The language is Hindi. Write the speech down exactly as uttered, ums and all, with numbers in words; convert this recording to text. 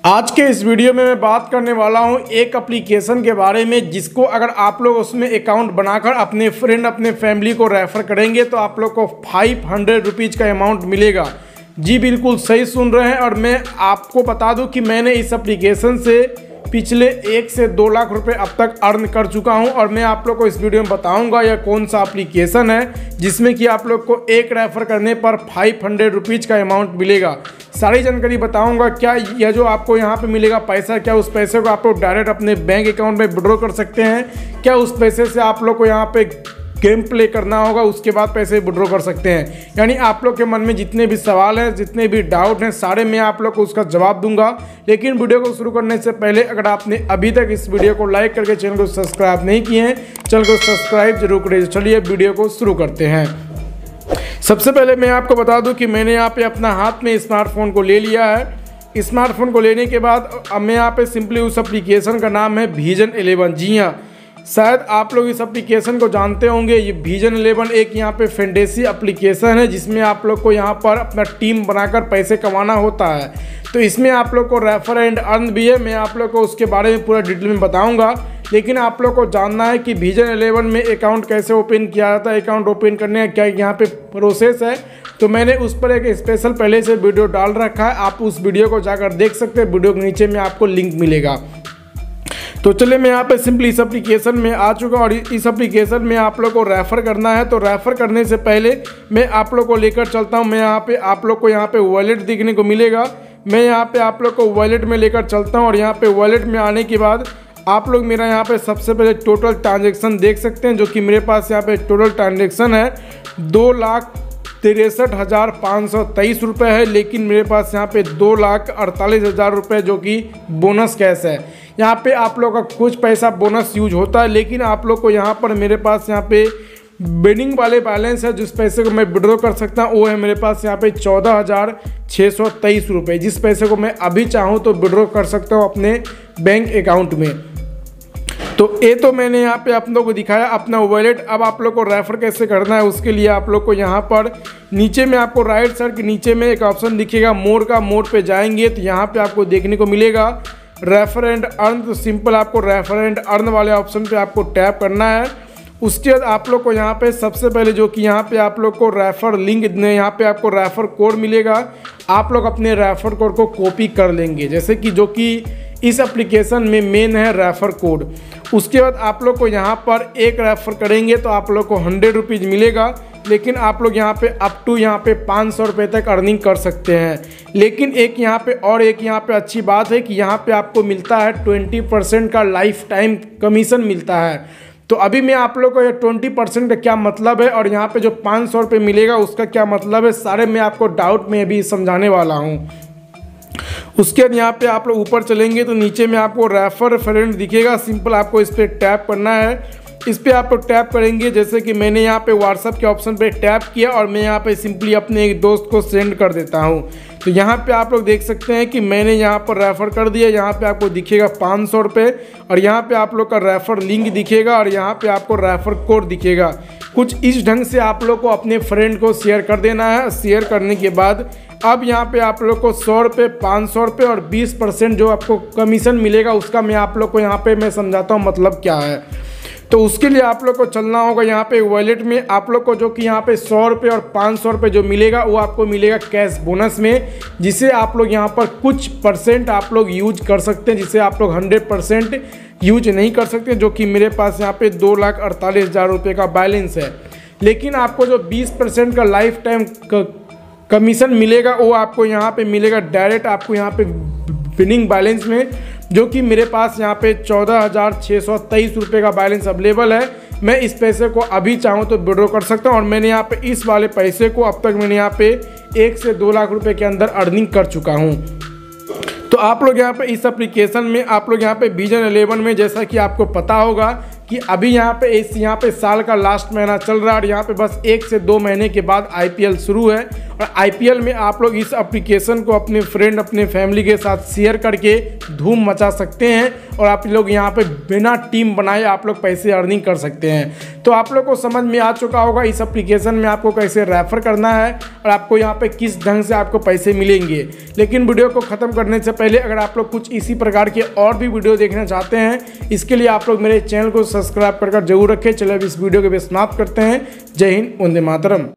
आज के इस वीडियो में मैं बात करने वाला हूं एक एप्लीकेशन के बारे में जिसको अगर आप लोग उसमें अकाउंट बनाकर अपने फ्रेंड अपने फैमिली को रेफ़र करेंगे तो आप लोग को फाइव हंड्रेड रुपीज़ का अमाउंट मिलेगा। जी बिल्कुल सही सुन रहे हैं। और मैं आपको बता दूं कि मैंने इस एप्लीकेशन से पिछले एक से दो लाख रुपए अब तक अर्न कर चुका हूं और मैं आप लोग को इस वीडियो में बताऊंगा यह कौन सा एप्लीकेशन है जिसमें कि आप लोग को एक रेफ़र करने पर फाइव हंड्रेड रुपीज़ का अमाउंट मिलेगा। सारी जानकारी बताऊंगा। क्या यह जो आपको यहाँ पे मिलेगा पैसा, क्या उस पैसे को आप लोग डायरेक्ट अपने बैंक अकाउंट में विड्रॉ कर सकते हैं, क्या उस पैसे से आप लोग को यहाँ पे गेम प्ले करना होगा उसके बाद पैसे विड्रॉ कर सकते हैं। यानी आप लोग के मन में जितने भी सवाल हैं, जितने भी डाउट हैं, सारे मैं आप लोग को उसका जवाब दूंगा। लेकिन वीडियो को शुरू करने से पहले अगर आपने अभी तक इस वीडियो को लाइक करके चैनल को सब्सक्राइब नहीं किए हैं, चैनल को सब्सक्राइब जरूर करें। चलिए वीडियो को शुरू करते हैं। सबसे पहले मैं आपको बता दूं कि मैंने यहाँ पे अपना हाथ में स्मार्टफोन को ले लिया है। स्मार्टफोन को लेने के बाद अब मैं यहाँ पे सिंपली उस एप्लीकेशन का नाम है विजन इलेवन। जी हाँ, शायद आप लोग इस एप्लीकेशन को जानते होंगे। ये विजन इलेवन एक यहाँ पे फैंटेसी एप्लीकेशन है जिसमें आप लोग को यहाँ पर अपना टीम बनाकर पैसे कमाना होता है। तो इसमें आप लोग को रेफर एंड अर्न भी है। मैं आप लोग को उसके बारे में पूरा डिटेल में बताऊंगा। लेकिन आप लोग को जानना है कि विजन इलेवन में अकाउंट कैसे ओपन किया जाता है, अकाउंट ओपन करने का क्या यहाँ पे प्रोसेस है। तो मैंने उस पर एक स्पेशल पहले से वीडियो डाल रखा है, आप उस वीडियो को जाकर देख सकते हैं। वीडियो के नीचे में आपको लिंक मिलेगा। तो चलिए मैं यहाँ पे सिंपली इस एप्लीकेशन में आ चुका हूँ और इस एप्लीकेशन में आप लोग को रेफ़र करना है। तो रेफ़र करने से पहले मैं आप लोग को लेकर चलता हूँ। मैं यहाँ पे आप लोग को यहाँ पे वॉलेट दिखने को मिलेगा। मैं यहाँ पे आप लोग को वॉलेट में लेकर चलता हूँ और यहाँ पे वॉलेट में आने के बाद आप लोग मेरा यहाँ पे सबसे पहले टोटल ट्रांजेक्शन देख सकते हैं, जो कि मेरे पास यहाँ पे टोटल ट्रांजेक्शन है दो लाख तिरसठ हज़ार पाँच सौ तेईस रुपये है। लेकिन मेरे पास यहाँ पे दो लाख अड़तालीस हज़ार रुपये जो कि बोनस कैश है। यहाँ पे आप लोग का कुछ पैसा बोनस यूज होता है, लेकिन आप लोग को यहाँ पर मेरे पास यहाँ पे बिडिंग वाले बैलेंस है जिस पैसे को मैं विड्रॉ कर सकता हूँ वो है मेरे पास यहाँ पे चौदह हज़ार छः सौ तेईस रुपये, जिस पैसे को मैं अभी चाहूँ तो विड्रॉ कर सकता हूँ अपने बैंक अकाउंट में। तो ये तो मैंने यहाँ पे आप लोग को दिखाया अपना वॉलेट। अब आप लोग को रेफ़र कैसे करना है उसके लिए आप लोग को यहाँ पर नीचे में आपको राइट साइड के नीचे में एक ऑप्शन दिखेगा मोड का। मोड पे जाएंगे तो यहाँ पे आपको देखने को मिलेगा रेफ़र एंड अर्न। तो सिंपल आपको रेफ़र एंड अर्न वाले ऑप्शन पे आपको टैप करना है। उसके बाद आप लोग को यहाँ पे सबसे पहले जो कि यहाँ पे आप लोग को रेफ़र लिंक यहाँ पे आपको रेफ़र कोड मिलेगा। आप लोग अपने रेफ़र कोड को कॉपी कर लेंगे, जैसे कि जो कि इस एप्लीकेशन में मेन है रेफ़र कोड। उसके बाद आप लोग को यहाँ पर एक रेफ़र करेंगे तो आप लोग को हंड्रेड रुपीज़ मिलेगा। लेकिन आप लोग यहाँ पे अप टू यहाँ पे पाँच सौ रुपये तक अर्निंग कर सकते हैं। लेकिन एक यहाँ पे और एक यहाँ पे अच्छी बात है कि यहाँ पे आपको मिलता है ट्वेंटी परसेंट का लाइफ टाइम कमीशन मिलता है। तो अभी मैं आप लोग को ये ट्वेंटी परसेंट का क्या मतलब है और यहाँ पे जो पाँच सौ रुपये मिलेगा उसका क्या मतलब है, सारे मैं आपको डाउट में अभी समझाने वाला हूँ। उसके बाद यहाँ पे आप लोग ऊपर चलेंगे तो नीचे में आपको रेफ़र फ्रेंड दिखेगा। सिंपल आपको इस पर टैप करना है। इस पर आप लोग टैप करेंगे जैसे कि मैंने यहाँ पे व्हाट्सएप के ऑप्शन पे टैप किया और मैं यहाँ पे सिंपली अपने एक दोस्त को सेंड कर देता हूँ। तो यहाँ पे आप लोग देख सकते हैं कि मैंने यहाँ पर रेफ़र कर दिया। यहाँ पे आपको दिखेगा पाँच सौ रुपये और यहाँ पे आप लोग का रेफ़र लिंक दिखेगा और यहाँ पे आपको रेफ़र कोड दिखेगा। कुछ इस ढंग से आप लोग को अपने फ्रेंड को शेयर कर देना है। शेयर करने के बाद अब यहाँ पे आप लोग को सौ रुपये, पाँच सौ रुपये और बीस परसेंट जो आपको कमीशन मिलेगा उसका मैं आप लोग को यहाँ पे मैं समझाता हूँ मतलब क्या है। तो उसके लिए आप लोग को चलना होगा यहाँ पे वॉलेट में। आप लोग को जो कि यहाँ पे सौ रुपये और पाँच सौ रुपये जो मिलेगा वो आपको मिलेगा कैश बोनस में, जिसे आप लोग यहाँ पर कुछ परसेंट आप लोग यूज कर सकते हैं, जिसे आप लोग हंड्रेड परसेंट यूज नहीं कर सकते, जो कि मेरे पास यहाँ पे दो लाख अड़तालीस हज़ार रुपये का बैलेंस है। लेकिन आपको जो बीस परसेंट का लाइफ टाइम कमीशन मिलेगा वो आपको यहाँ पे मिलेगा डायरेक्ट आपको यहाँ पे विनिंग बैलेंस में, जो कि मेरे पास यहाँ पे चौदह हज़ार छः सौ तेईस रुपये का बैलेंस अवेलेबल है। मैं इस पैसे को अभी चाहूँ तो विड्रॉ कर सकता हूँ और मैंने यहाँ पे इस वाले पैसे को अब तक मैंने यहाँ पे एक से दो लाख रुपए के अंदर अर्निंग कर चुका हूँ। तो आप लोग यहाँ पे इस एप्लीकेशन में आप लोग यहाँ पे विजन इलेवन में जैसा कि आपको पता होगा कि अभी यहाँ पे इस यहाँ पे साल का लास्ट महीना चल रहा है और यहाँ पे बस एक से दो महीने के बाद आईपीएल शुरू है और आईपीएल में आप लोग इस एप्लीकेशन को अपने फ्रेंड अपने फैमिली के साथ शेयर करके धूम मचा सकते हैं और आप लोग यहाँ पे बिना टीम बनाए आप लोग पैसे अर्निंग कर सकते हैं। तो आप लोग को समझ में आ चुका होगा इस एप्लीकेशन में आपको कैसे रेफर करना है और आपको यहाँ पे किस ढंग से आपको पैसे मिलेंगे। लेकिन वीडियो को ख़त्म करने से पहले अगर आप लोग कुछ इसी प्रकार के और भी वीडियो देखना चाहते हैं, इसके लिए आप लोग मेरे चैनल को सब्सक्राइब कर जरूर रखें। चलिए अब इस वीडियो को भी समाप्त करते हैं। जय हिंद, वंदे मातरम।